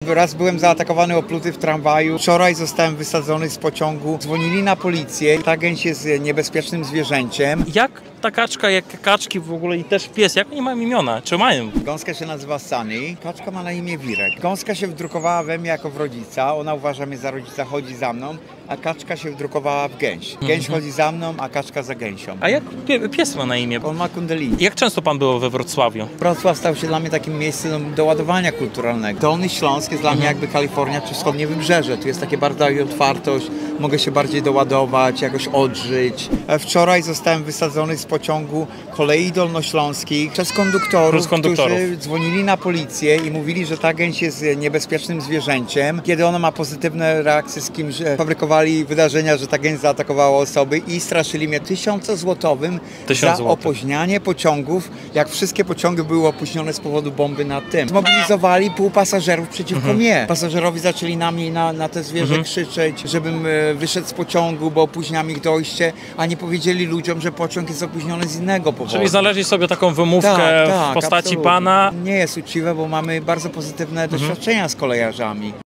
raz byłem zaatakowany, opluty w tramwaju. Wczoraj zostałem wysadzony z pociągu. Dzwonili na policję. Ta gęś jest niebezpiecznym zwierzęciem. Jak ta kaczka, jak kaczki w ogóle i też pies, jak oni mają imiona? Czy mają? Gąska się nazywa Sunny, kaczka ma na imię Wirek. Gąska się wdrukowała we mnie jako w rodzica, ona uważa mnie za rodzica, chodzi za mną, a kaczka się wdrukowała w gęś. Gęś chodzi za mną, a kaczka za gęsią. A jak pies ma na imię? On ma Kundalini. Jak często pan był we Wrocławiu? Wrocław stał się dla mnie takim miejscem do ładowania kulturalnego. Dolny Śląsk jest dla mnie jakby Kalifornia czy wschodnie wybrzeże. Tu jest takie bardzo otwartość, mogę się bardziej doładować, jakoś odżyć. Wczoraj zostałem wysadzony z pociągu kolei dolnośląskich przez konduktorów, którzy dzwonili na policję i mówili, że ta gęś jest niebezpiecznym zwierzęciem. Kiedy ona ma pozytywne reakcje z kimś, fabrykowali wydarzenia, że ta gęś zaatakowała osoby i straszyli mnie 1000 złotowym za opóźnianie pociągów, jak wszystkie pociągi były opóźnione z powodu bomby na tym. Zmobilizowali pół pasażerów przeciwko mnie. Pasażerowie zaczęli na mnie na te zwierzę krzyczeć, żebym wyszedł z pociągu, bo opóźniam ich dojście, a nie powiedzieli ludziom, że pociąg jest opóźniony z innego powodu. Czyli znaleźli sobie taką wymówkę w postaci absolutnie. pana. Nie jest uczciwe, bo mamy bardzo pozytywne doświadczenia z kolejarzami.